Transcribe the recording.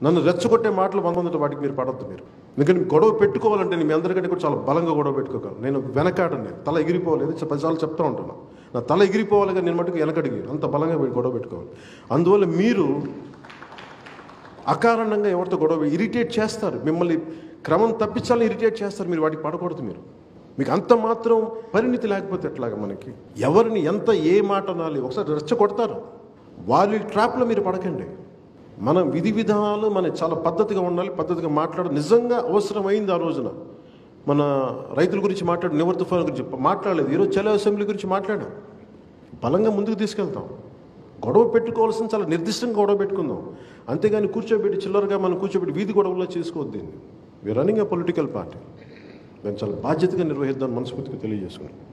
నన్ను రెచ్చగొట్టే మాటలు వందొందట వాటికి మీరు పడద్దు. మీరు ఎందుకంటే గొడవ పెట్టుకోవాలంటే మీ అందరికంటే కూడా చాలా బలంగా గొడవ పెట్టుకోగలను. నేను వెనకాడను, నేను తల ఎగిరిపోలేదు. 10 సార్లు చెప్తా ఉంటాను, నా తల ఎగిరిపోవాలిగా నేను మటుకు వెనకడిగి అంత బలంగా గొడవ పెట్టుకోవాలి. అందువల్ల మీరు అకారణంగా ఎవరితో గొడవ ఇరిటేట్ చేస్తారు, మిమ్మల్ని క్రమం తప్పించాలని ఇరిటేట్ చేస్తారు. మీరు వాటికి పడకూడదు. మీకు అంత మాత్రం పరిణితి లేకపోతే ఎట్లాగా? మనకి ఎవరిని ఎంత ఏ మాట అనాలి ఒకసారి రెచ్చగొడతారు. వాళ్ళ ట్రాప్లో మీరు పడకండి. మన విధి విధానాలు మన చాలా పద్ధతిగా ఉండాలి, పద్ధతిగా మాట్లాడాలి. నిజంగా అవసరమైంది ఆ రోజున మన రైతుల గురించి మాట్లాడు, నివర్ తుఫాను గురించి మాట్లాడలేదు. ఈరోజు చలో అసెంబ్లీ గురించి మాట్లాడాం. బలంగా ముందుకు తీసుకెళ్తాం. గొడవ పెట్టుకోవాల్సిన చాలా నిర్దిష్టంగా గొడవ పెట్టుకుందాం. అంతేగాని కూర్చోబెట్టి చిల్లరగా మనం కూర్చోబెట్టి వీధి గొడవల్లో చేసుకోవద్దు. దీన్ని we running a political party. మేము చాలా బాధ్యతగా నిర్వహిద్దాం మనస్ఫూర్తిగా తెలియజేసుకున్నాం.